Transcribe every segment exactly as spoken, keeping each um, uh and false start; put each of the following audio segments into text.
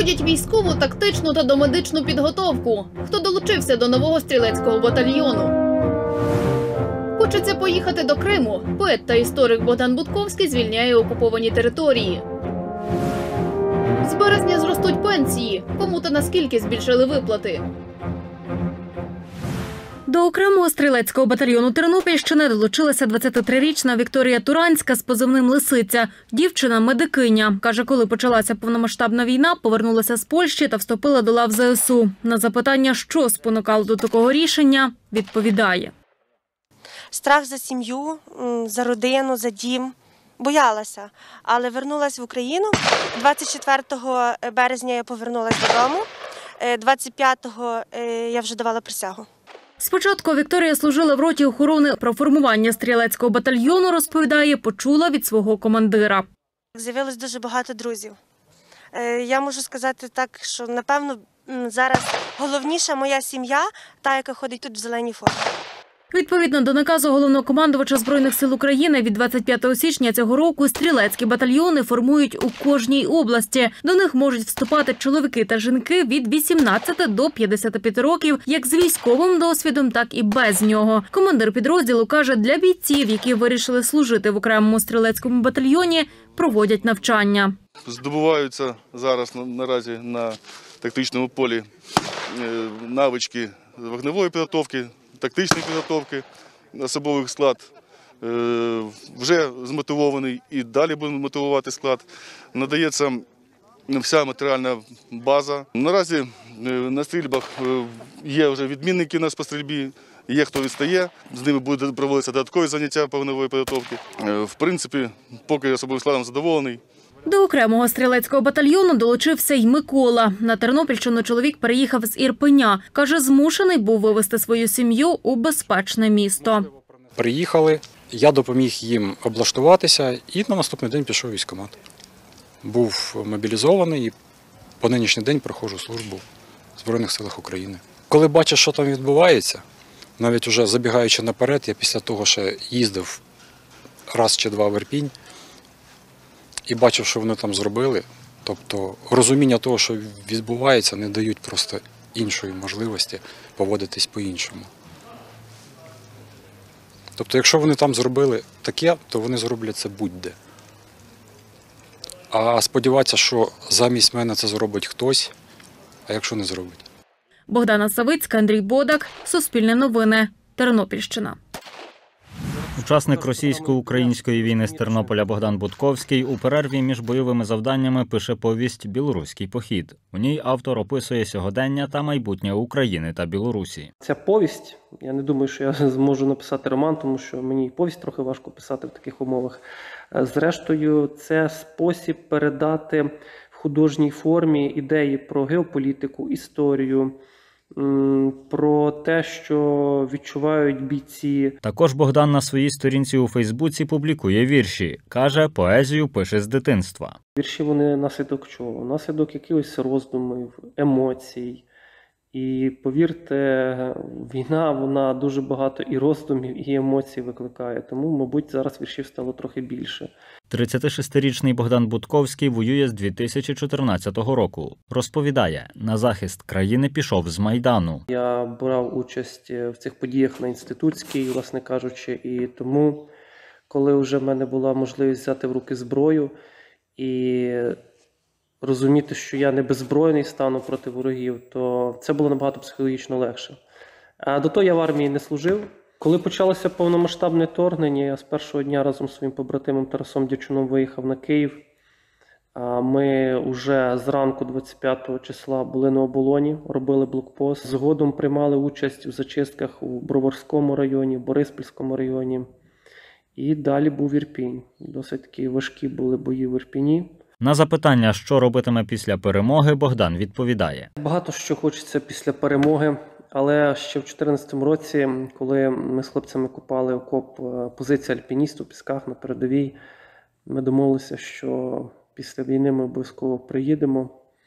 Проходять військову, тактичну та домедичну підготовку. Хто долучився до нового стрілецького батальйону? Хочеться поїхати до Криму. Поет та історик Богдан Будковський звільняє окуповані території. З березня зростуть пенсії. Кому та наскільки збільшили виплати? До окремого стрілецького батальйону Тернопільщини долучилася двадцятитрирічна Вікторія Туранська з позивним «Лисиця». Дівчина – медикиня. Каже, коли почалася повномасштабна війна, повернулася з Польщі та вступила до лав зе ес у. На запитання, що спонукало до такого рішення, відповідає. Страх за сім'ю, за родину, за дім. Боялася, але вернулася в Україну. двадцять четвертого березня я повернулася додому. двадцять п'ятого я вже давала присягу. Спочатку Вікторія служила в роті охорони. Про формування стрілецького батальйону, розповідає, почула від свого командира. З'явилось дуже багато друзів. Я можу сказати так, що, напевно, зараз головніша моя сім'я, та, яка ходить тут в зеленій формі. Відповідно до наказу головнокомандувача Збройних сил України від двадцять п'ятого січня цього року стрілецькі батальйони формують у кожній області. До них можуть вступати чоловіки та жінки від вісімнадцяти до п'ятдесяти п'яти років, як з військовим досвідом, так і без нього. Командир підрозділу каже, для бійців, які вирішили служити в окремому стрілецькому батальйоні, проводять навчання. Здобуваються зараз наразі на тактичному полі навички вогневої підготовки, тактичної підготовки, особовий склад вже змотивований і далі будемо мотивувати склад. Надається вся матеріальна база. Наразі на стрільбах є вже відмінники у нас по стрільбі, є хто відстає, з ними будуть проводитися додаткові заняття по вогневої підготовки. В принципі, поки особовим складом задоволений. До окремого стрілецького батальйону долучився й Микола. На Тернопільщину чоловік переїхав з Ірпеня. Каже, змушений був вивезти свою сім'ю у безпечне місто. Приїхали, я допоміг їм облаштуватися і на наступний день пішов у військкомат. Був мобілізований і по нинішній день проходжу службу в Збройних силах України. Коли бачиш, що там відбувається, навіть вже забігаючи наперед, я після того ще їздив раз чи два в Ірпінь, і бачив, що вони там зробили. Тобто розуміння того, що відбувається, не дають просто іншої можливості поводитись по-іншому. Тобто, якщо вони там зробили таке, то вони зроблять це будь-де. А сподіватися, що замість мене це зробить хтось, а якщо не зробить. Богдана Савицька, Андрій Бодак, Суспільне новини, Тернопільщина. Учасник російсько-української війни з Тернополя Богдан Будковський у перерві між бойовими завданнями пише повість «Білоруський похід». У ній автор описує сьогодення та майбутнє України та Білорусі. Ця повість, я не думаю, що я зможу написати роман, тому що мені повість трохи важко писати в таких умовах. Зрештою, це спосіб передати в художній формі ідеї про геополітику, історію, про те, що відчувають бійці. Також Богдан на своїй сторінці у Фейсбуці публікує вірші. Каже, поезію пише з дитинства. Вірші вони наслідок чого? Наслідок якихось роздумів, емоцій. І повірте, війна, вона дуже багато і роздумів, і емоцій викликає. Тому, мабуть, зараз віршів стало трохи більше. тридцятишестирічний Богдан Будковський воює з дві тисячі чотирнадцятого року. Розповідає, на захист країни пішов з Майдану. Я брав участь в цих подіях на Інститутській, власне кажучи, і тому, коли вже в мене була можливість взяти в руки зброю і розуміти, що я не беззбройний стану проти ворогів, то це було набагато психологічно легше. А до того я в армії не служив. Коли почалося повномасштабне вторгнення, я з першого дня разом з своїм побратимом Тарасом Дячуном виїхав на Київ. Ми вже зранку двадцять п'ятого числа були на оболоні, робили блокпост. Згодом приймали участь у зачистках у Броварському районі, Бориспільському районі. І далі був Ірпінь. Досить такі важкі були бої в Ірпіні. На запитання, що робитиме після перемоги, Богдан відповідає. Багато що хочеться після перемоги, але ще в дві тисячі чотирнадцятому році, коли ми з хлопцями копали окоп позиції альпіністів у Пісках на передовій, ми домовилися, що після війни ми обов'язково приїдемо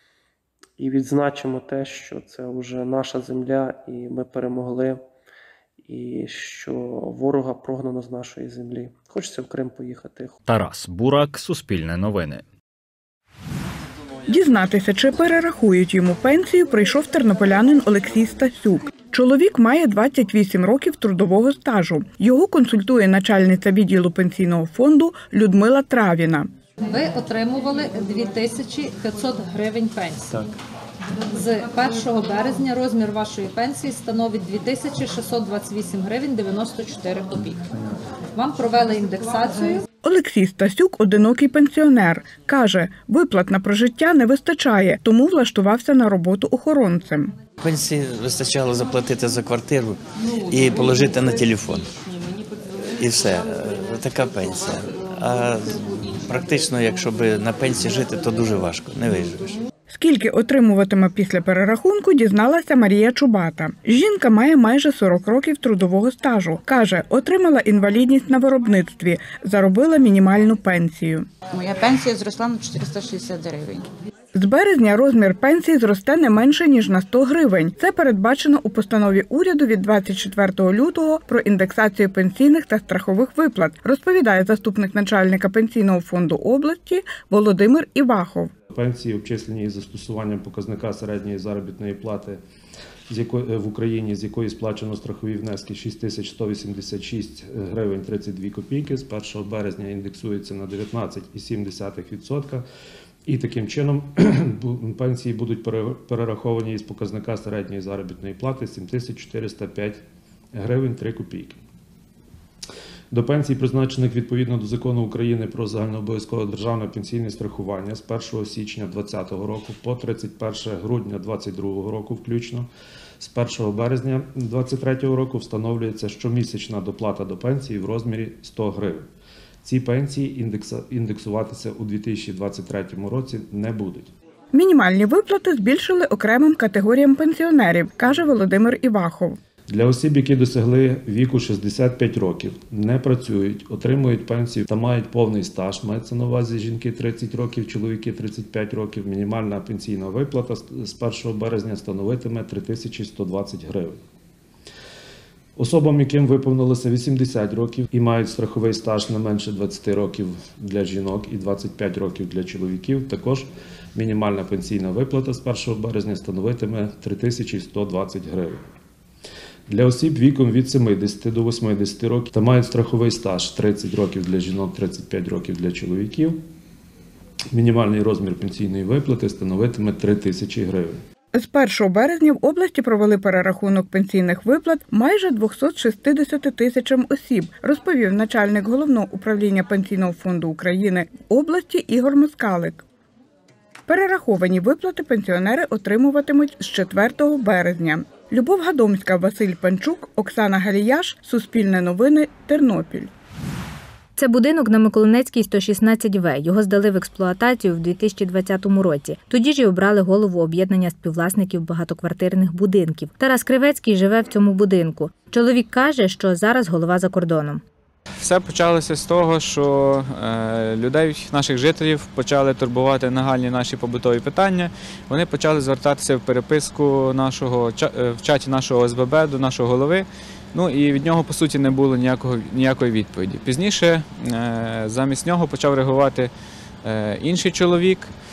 і відзначимо те, що це вже наша земля і ми перемогли, і що ворога прогнано з нашої землі. Хочеться в Крим поїхати. Тарас Бурак, Суспільне новини. Дізнатися, чи перерахують йому пенсію, прийшов тернополянин Олексій Стасюк. Чоловік має двадцять вісім років трудового стажу. Його консультує начальниця відділу пенсійного фонду Людмила Травіна. Ви отримували дві тисячі п'ятсот гривень пенсії. Так. З першого березня розмір вашої пенсії становить дві тисячі шістсот двадцять вісім гривень дев'яносто чотири копійки. Вам провели індексацію. Олексій Стасюк – одинокий пенсіонер. Каже, виплат на прожиття не вистачає, тому влаштувався на роботу охоронцем. Пенсії вистачало заплатити за квартиру і положити на телефон. І все. Така пенсія. А практично, якщо б на пенсії жити, то дуже важко, не виживеш. Скільки отримуватиме після перерахунку, дізналася Марія Чубата. Жінка має майже сорок років трудового стажу. Каже, отримала інвалідність на виробництві, заробила мінімальну пенсію. Моя пенсія зросла на чотириста шістдесят гривень. З березня розмір пенсії зросте не менше, ніж на сто гривень. Це передбачено у постанові уряду від двадцять четвертого лютого про індексацію пенсійних та страхових виплат, розповідає заступник начальника пенсійного фонду області Володимир Івахов. Пенсії, обчислені із застосуванням показника середньої заробітної плати з якої, в Україні, з якої сплачено страхові внески шість тисяч сто вісімдесят шість гривень тридцять дві копійки, з першого березня індексується на дев'ятнадцять цілих сім десятих відсотка. І таким чином пенсії будуть перераховані із показника середньої заробітної плати сім тисяч чотириста п'ять гривень три копійки. До пенсій, призначених відповідно до Закону України про загальнообов'язкове державне пенсійне страхування з першого січня двадцятого року по тридцять перше грудня двадцять другого року включно, з першого березня двадцять третього року встановлюється щомісячна доплата до пенсії в розмірі сто гривень. Ці пенсії індексуватися у дві тисячі двадцять третьому році не будуть. Мінімальні виплати збільшили окремим категоріям пенсіонерів, каже Володимир Івахов. Для осіб, які досягли віку шістдесят п'ять років, не працюють, отримують пенсію та мають повний стаж, мається на увазі жінки тридцять років, чоловіки тридцять п'ять років, мінімальна пенсійна виплата з першого березня становитиме три тисячі сто двадцять гривень. Особам, яким виповнилося вісімдесят років і мають страховий стаж не менше двадцяти років для жінок і двадцять п'ять років для чоловіків, також мінімальна пенсійна виплата з першого березня становитиме три тисячі сто двадцять гривень. Для осіб віком від сімдесяти до восьмидесяти років та мають страховий стаж тридцять років для жінок, тридцять п'ять років для чоловіків, мінімальний розмір пенсійної виплати становитиме три тисячі гривень. З першого березня в області провели перерахунок пенсійних виплат майже двохсот шістдесяти тисячам осіб, розповів начальник Головного управління Пенсійного фонду України в області Ігор Москалик. Перераховані виплати пенсіонери отримуватимуть з четвертого березня. Любов Гадомська, Василь Панчук, Оксана Галіяш, Суспільне новини, Тернопіль. Це будинок на Миколинецькій сто шістнадцять В. Його здали в експлуатацію в дві тисячі двадцятому році. Тоді ж і обрали голову об'єднання співвласників багатоквартирних будинків. Тарас Кривецький живе в цьому будинку. Чоловік каже, що зараз голова за кордоном. Все почалося з того, що е, людей, наших жителів, почали турбувати нагальні наші побутові питання. Вони почали звертатися в переписку нашого, в чаті нашого О С Б Б до нашого голови. Ну і від нього, по суті, не було ніякого, ніякої відповіді. Пізніше е, замість нього почав реагувати е, інший чоловік,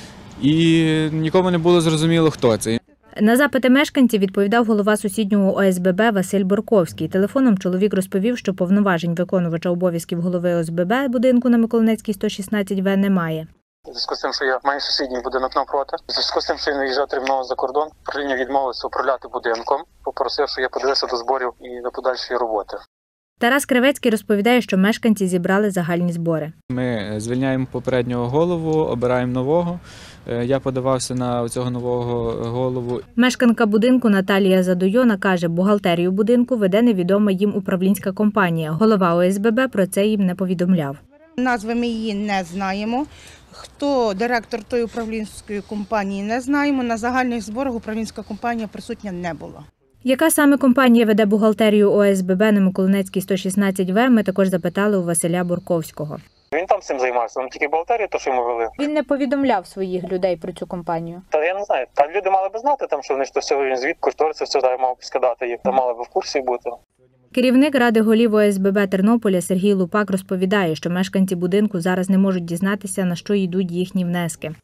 і нікому не було зрозуміло, хто це. На запити мешканців відповідав голова сусіднього О С Б Б Василь Борковський. Телефоном чоловік розповів, що повноважень виконувача обов'язків голови О С Б Б будинку на Миколинецькій сто шістнадцять В немає. У зв'язку з тим, що я маю сусідній будинок навпроти, у зв'язку з тим, що він виїжджав терміново за кордон, управління відмовилося управляти будинком, попросив, що я подивився до зборів і до подальшої роботи. Тарас Кривецький розповідає, що мешканці зібрали загальні збори. Ми звільняємо попереднього голову, обираємо нового. Я подавався на цього нового голову. Мешканка будинку Наталія Задойона каже, бухгалтерію будинку веде невідома їм управлінська компанія. Голова О С Б Б про це їм не повідомляв. Назви ми її не знаємо. Хто директор тої управлінської компанії, не знаємо. На загальних зборах управлінська компанія присутня не була. Яка саме компанія веде бухгалтерію О С Б Б на Миколинецькій сто шістнадцять В, ми також запитали у Василя Борковського. Він там цим займався, він тільки бухгалтерію, то що йому вели. Він не повідомляв своїх людей про цю компанію? Та я не знаю, там люди мали би знати, там, що вони ж то все звіт, кошториси, все там мав скидати їх, там мали би в курсі бути. Керівник Ради голів О С Б Б Тернополя Сергій Лупак розповідає, що мешканці будинку зараз не можуть дізнатися, на що йдуть їхні внески.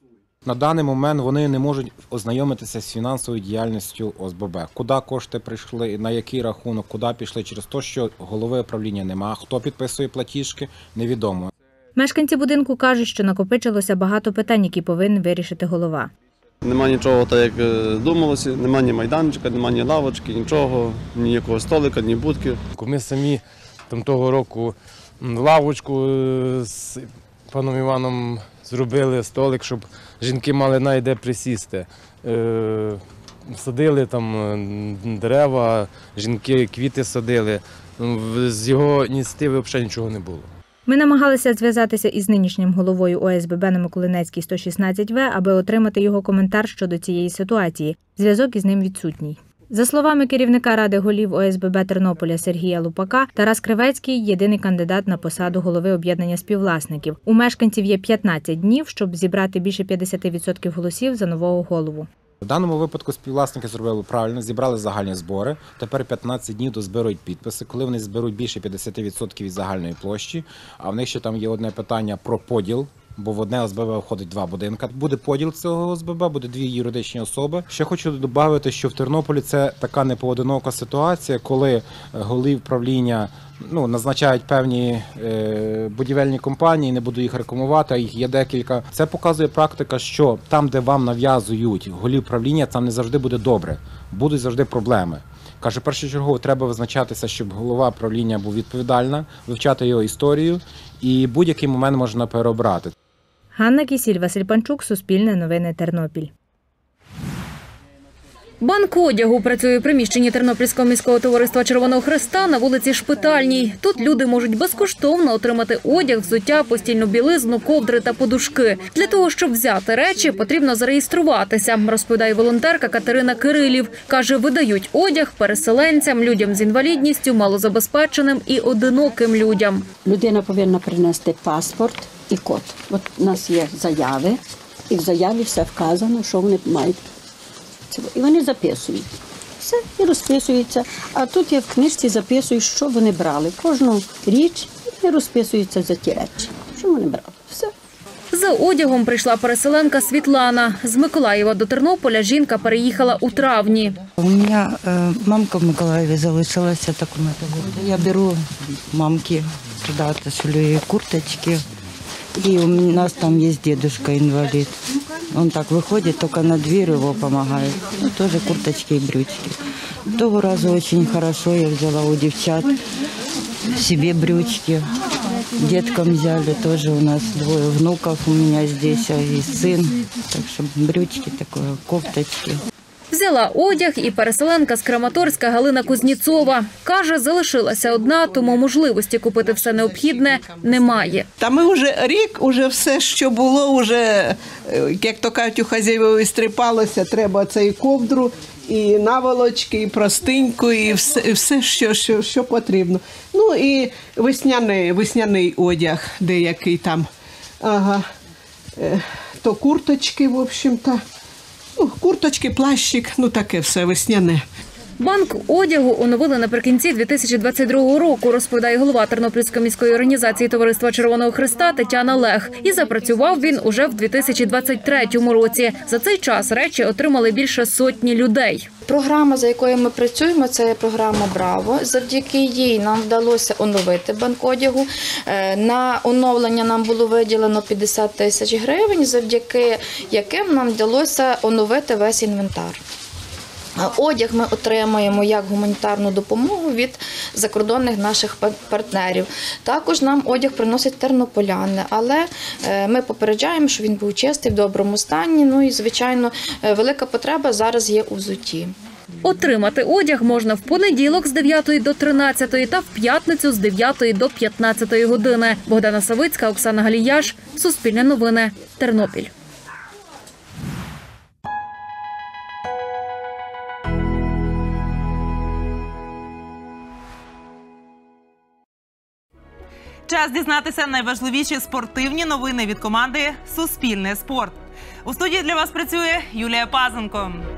На даний момент вони не можуть ознайомитися з фінансовою діяльністю О С Б Б. Куди кошти прийшли, на який рахунок, куди пішли через те, що голови управління немає, хто підписує платіжки, невідомо. Мешканці будинку кажуть, що накопичилося багато питань, які повинен вирішити голова. Нема нічого, так як думалося, нема ні майданчика, нема ні лавочки, нічого, ніякого столика, ні будки. Ми самі там того року лавочку з паном Іваном зробили, столик, щоб жінки мали найде присісти. Садили там дерева, жінки квіти садили. З його ініціативи взагалі нічого не було. Ми намагалися зв'язатися із нинішнім головою О С Б Б на Миколинецькій сто шістнадцять В, аби отримати його коментар щодо цієї ситуації. Зв'язок із ним відсутній. За словами керівника Ради голів О С Б Б Тернополя Сергія Лупака, Тарас Кривецький – єдиний кандидат на посаду голови об'єднання співвласників. У мешканців є п'ятнадцять днів, щоб зібрати більше п'ятдесят відсотків голосів за нового голову. В даному випадку співвласники зробили правильно, зібрали загальні збори. Тепер п'ятнадцять днів дозберуть підписи. Коли вони зберуть більше п'ятдесят відсотків від загальної площі, а в них ще там є одне питання про поділ, бо в одне О С Б Б входить два будинки. Буде поділ цього О С Б Б, буде дві юридичні особи. Ще хочу додати, що в Тернополі це така непоодинока ситуація, коли голови правління ну, назначають певні е, будівельні компанії, не буду їх рекламувати, а їх є декілька. Це показує практика, що там, де вам нав'язують голів правління, там не завжди буде добре, будуть завжди проблеми. Каже, першочергово треба визначатися, щоб голова правління був відповідальна, вивчати його історію і будь-який момент можна переобрати. Ганна Кісіль, Василь Панчук, Суспільне новини, Тернопіль. Банк одягу працює у приміщенні Тернопільського міського товариства Червоного Хреста на вулиці Шпитальній. Тут люди можуть безкоштовно отримати одяг, взуття, постільну білизну, ковдри та подушки. Для того, щоб взяти речі, потрібно зареєструватися, розповідає волонтерка Катерина Кирилів. Каже, видають одяг переселенцям, людям з інвалідністю, малозабезпеченим і одиноким людям. Людина повинна принести паспорт і код. От у нас є заяви, і в заяві все вказано, що вони мають. І вони записують. Все, і розписуються. А тут я в книжці записую, що вони брали. Кожну річ і розписуються за ті речі, що вони брали. Все. За одягом прийшла переселенка Світлана. З Миколаєва до Тернополя жінка переїхала у травні. У мене э, мамка в Миколаєві залишилася такому. Я беру мамки туди, шлю їй курточки. И у нас там есть дедушка инвалид. Он так выходит, только на дверь его помогает. Ну, тоже курточки и брючки. Того разу очень хорошо я взяла у девчат себе брючки. Деткам взяли, тоже у нас двое внуков у меня здесь, и сын. Так что брючки такое, кофточки. Взяла одяг і переселенка з Краматорська Галина Кузніцова. Каже, залишилася одна, тому можливості купити все необхідне немає. Та ми вже рік, уже все, що було, вже, як то кажуть, у хазяївої стрипалося, треба це і ковдру, і наволочки, і простиньку, і все, і все що, що, що потрібно. Ну і весняний, весняний одяг деякий там, ага, то курточки, в общем-то. Ну, курточки, плащик, ну таке все весняне. Банк одягу оновили наприкінці дві тисячі двадцять другого року, розповідає голова Тернопільської міської організації Товариства Червоного Хреста Тетяна Лех. І запрацював він уже в дві тисячі двадцять третьому році. За цей час речі отримали більше сотні людей. Програма, за якою ми працюємо, це програма «Браво». Завдяки їй нам вдалося оновити банк одягу. На оновлення нам було виділено п'ятдесят тисяч гривень, завдяки яким нам вдалося оновити весь інвентар. Одяг ми отримаємо як гуманітарну допомогу від закордонних наших партнерів. Також нам одяг приносять тернополяни, але ми попереджаємо, що він був чистий, в доброму стані. Ну і, звичайно, велика потреба зараз є у взутті. Отримати одяг можна в понеділок з дев'ятої до тринадцятої та в п'ятницю з дев'ятої до п'ятнадцятої години. Богдана Савицька, Оксана Галіяш, Суспільне новини, Тернопіль. Час дізнатися найважливіші спортивні новини від команди «Суспільне спорт». У студії для вас працює Юлія Пазенко.